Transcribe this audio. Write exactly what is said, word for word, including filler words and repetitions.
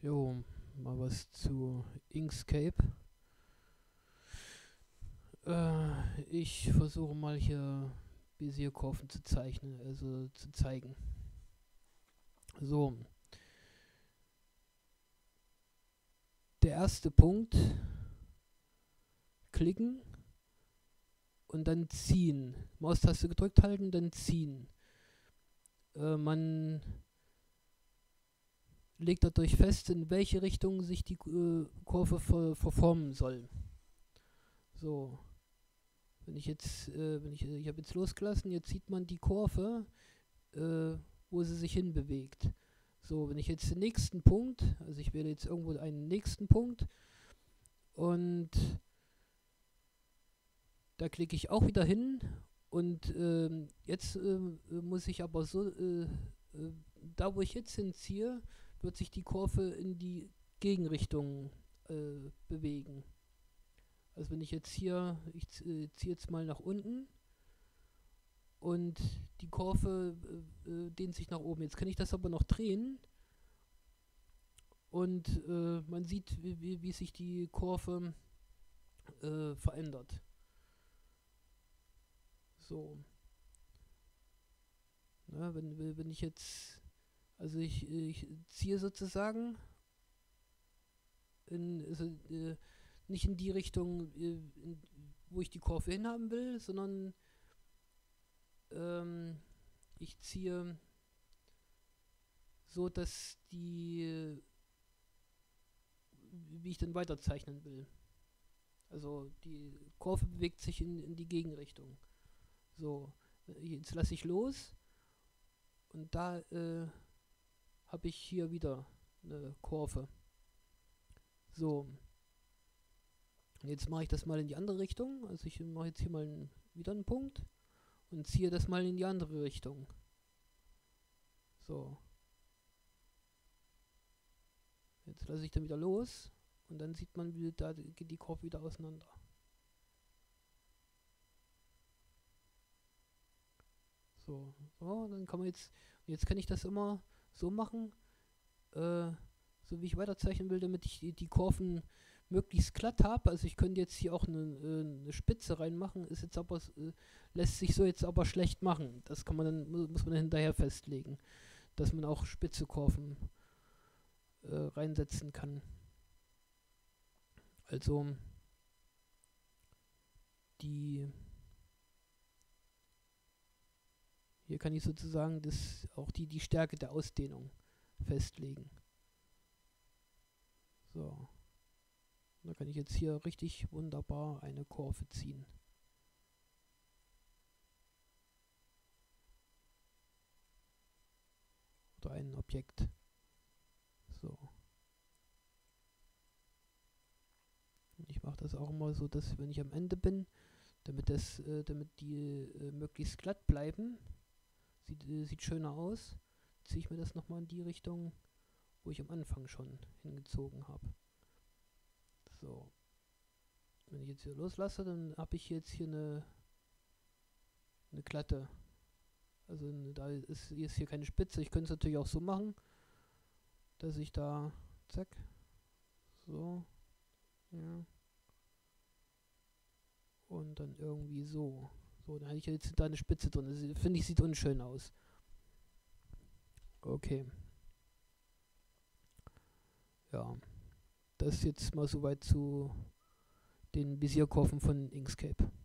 Jo, mal was zu Inkscape. Äh, ich versuche mal hier Bezier-Kurven zu zeichnen, also zu zeigen. So, der erste Punkt, klicken und dann ziehen. Maustaste gedrückt halten, dann ziehen. Äh, man legt dadurch fest, in welche Richtung sich die äh, Kurve ver verformen soll. So, wenn ich jetzt, äh, wenn ich, ich habe jetzt losgelassen, jetzt sieht man die Kurve, äh, wo sie sich hinbewegt. So, wenn ich jetzt den nächsten Punkt, also ich wähle jetzt irgendwo einen nächsten Punkt und da klicke ich auch wieder hin und ähm, jetzt äh, muss ich aber so, äh, äh, da wo ich jetzt hinziehe, wird sich die Kurve in die Gegenrichtung äh, bewegen. Also wenn ich jetzt hier, ich äh, ziehe jetzt mal nach unten und die Kurve äh, äh, dehnt sich nach oben. Jetzt kann ich das aber noch drehen und äh, man sieht, wie, wie, wie sich die Kurve äh, verändert. So. Na, wenn, wenn ich jetzt, also ich, ich ziehe sozusagen in, also, äh, nicht in die Richtung, äh, in, wo ich die Kurve hinhaben will, sondern ähm, ich ziehe so, dass die, wie ich dann weiterzeichnen will. Also die Kurve bewegt sich in, in die Gegenrichtung. So, jetzt lasse ich los und da äh, habe ich hier wieder eine Kurve. So, jetzt mache ich das mal in die andere Richtung. Also ich mache jetzt hier mal einen, wieder einen Punkt und ziehe das mal in die andere Richtung. So. Jetzt lasse ich dann wieder los und dann sieht man, wie da geht die Kurve wieder auseinander. So, so, dann kann man jetzt, jetzt kann ich das immer so machen, äh, so wie ich weiterzeichnen will, damit ich die, die Kurven möglichst glatt habe. Also ich könnte jetzt hier auch eine, äh, eine Spitze reinmachen, ist jetzt aber, äh, lässt sich so jetzt aber schlecht machen. Das kann man dann, muss man dann hinterher festlegen, dass man auch spitze Kurven äh, reinsetzen kann. Also die hier kann ich sozusagen das, auch die, die Stärke der Ausdehnung festlegen. So. Da kann ich jetzt hier richtig wunderbar eine Kurve ziehen. Oder ein Objekt. So. Ich mache das auch immer so, dass wenn ich am Ende bin, damit das, äh, damit die äh, möglichst glatt bleiben, sieht, äh, sieht schöner aus, ziehe ich mir das nochmal in die Richtung, wo ich am Anfang schon hingezogen habe. So. Wenn ich jetzt hier loslasse, dann habe ich jetzt hier eine, eine glatte. Also eine, da ist, ist hier keine Spitze. Ich könnte es natürlich auch so machen, dass ich da, zack, so, ja. Und dann irgendwie so. So, dann habe ich jetzt da eine Spitze drin. Das finde ich, sieht unschön aus. Okay. Ja. Das jetzt mal soweit zu den Bezier-Kurven von Inkscape.